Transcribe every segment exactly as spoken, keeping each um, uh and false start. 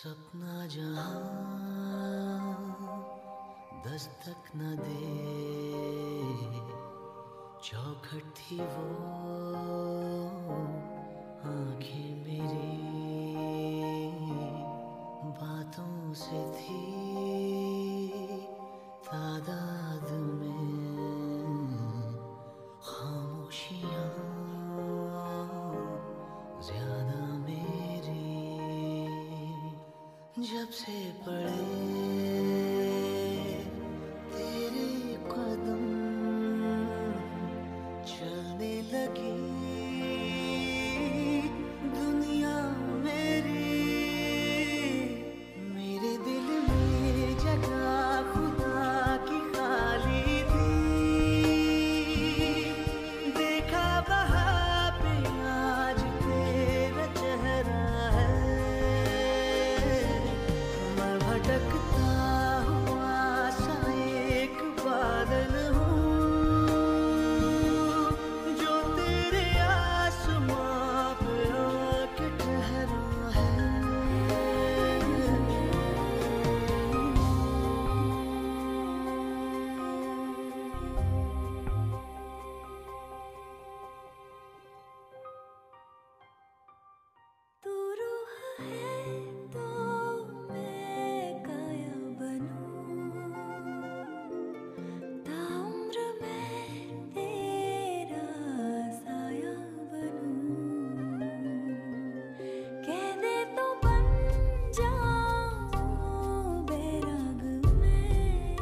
सपना जहां दस्तक न दे, चौखट थी वो आंखें मेरी, बातों से थी तादाद में खामोशियां ज्यादा मेरी। जब से पड़े तेरे कदम चलने लगी दुनिया मेरी, मेरे दिल में जगह खुदा की खाली थी। देखा वहाँ पे आज तेरा चेहरा है, मैं भटकता हुआ सा एक बादल हूँ जो तेरे आसमां पे आके ठहरा है। तू रूह है तो मैं काया बनूं, ताउम्र मैं तेरा साया बनूं। कह दे तो बन जाऊं बैराग मैं,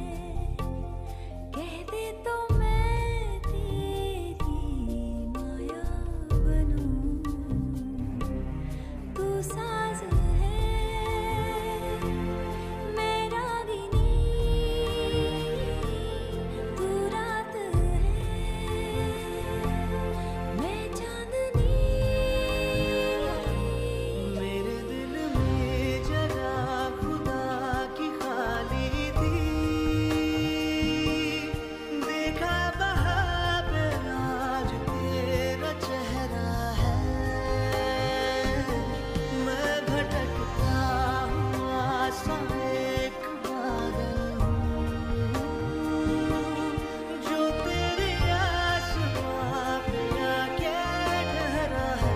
कह दे तो मैं तेरी माया बनूं। तू साज है मैं रागिनी, तू रात है मैं चांदनी। मेरे दिल में जगह खुदा की खाली थी। देखा वहाँ पे आज तेरा चेहरा है, मैं भटकता हुआ सा एक बादल हूँ जो तेरे आसमां पे आके ठहरा है।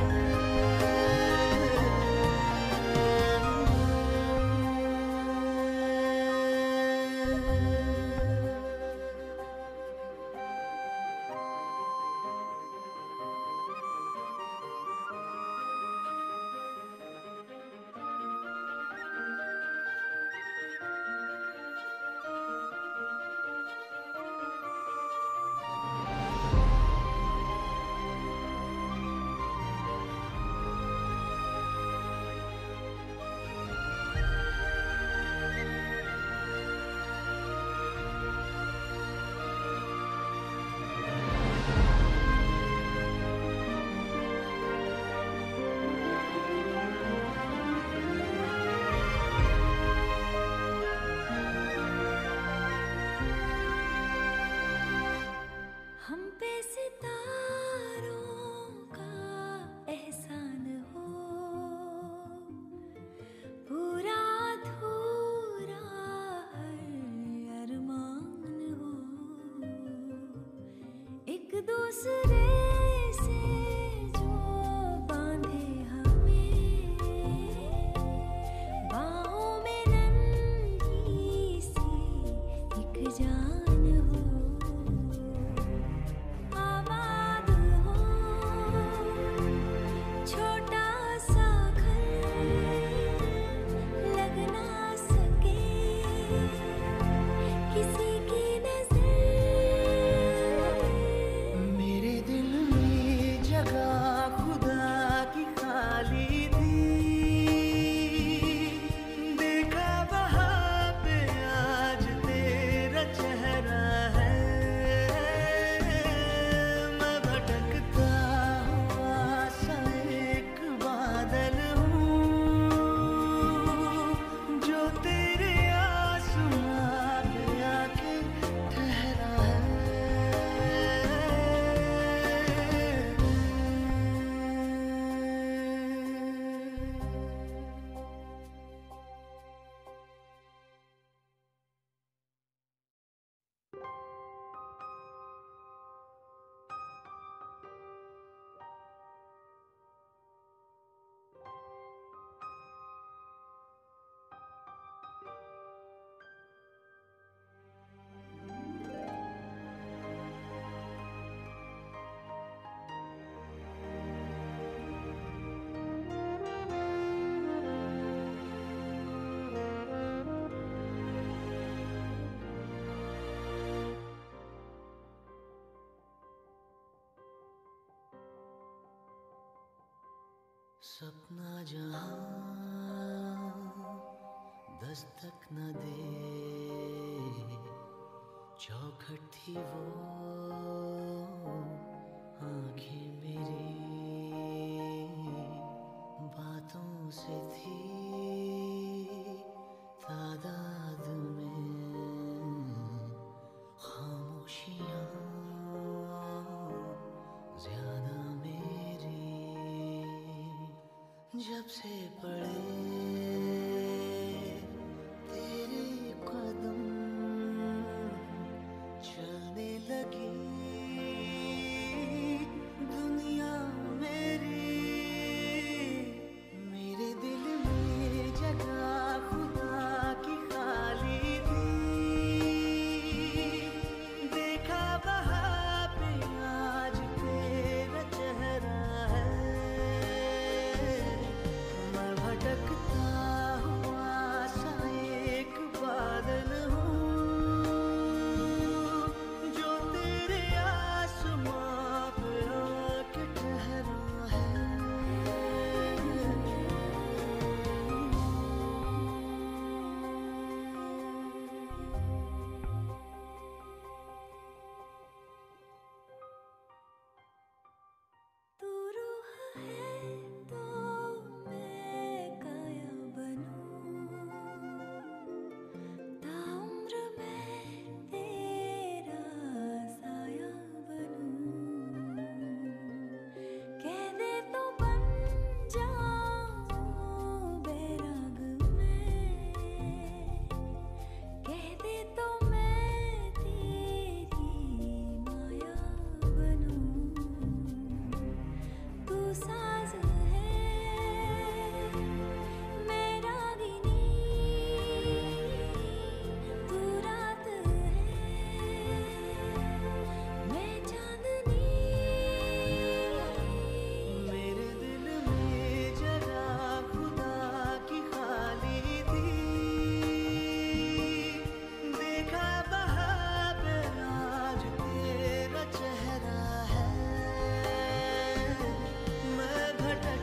हम पे सितारों का एहसान हो, पूरा अधूरा हर अरमान हो। एक दूसरे से जो बांधे हमें, बाहों में नन्ही सी एक जान हो। आबाद हो छोटा सा घर, लग ना सके किसी की नजर। मेरे दिल सपना जहां दस्तक न दे, चौखट थी वो आंखें मेरी, बातों से थी तादाद में खामोशियां ज्यादा मेरी। जब से पड़े तेरे कदम, चलने लगी दुनिया मेरी। मेरे दिल में जगह खुदा की खाली थी, देखा वहाँ पे आज तेरा चेहरा है। मैं भटकता हुआ सा एक बादल हूँ, जो तेरे आसमां पे आके ठहरा है। तू रूह है तो मैं काया बनूं, ताउम्र मैं तेरा साया बनूं। कह दे तो बन जाऊं बैराग मैं, कह दे तो मैं तेरी माया बनूं। तू साज है मैं रागिनी, तू रात है मैं चांदनी। मेरे दिल में जगह खुदा की खाली थी, देखा वहाँ पे आज तेरा चेहरा है। मैं भटक